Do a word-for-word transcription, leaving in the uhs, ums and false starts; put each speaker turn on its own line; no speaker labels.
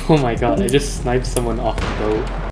Oh my god, I just sniped someone off the boat.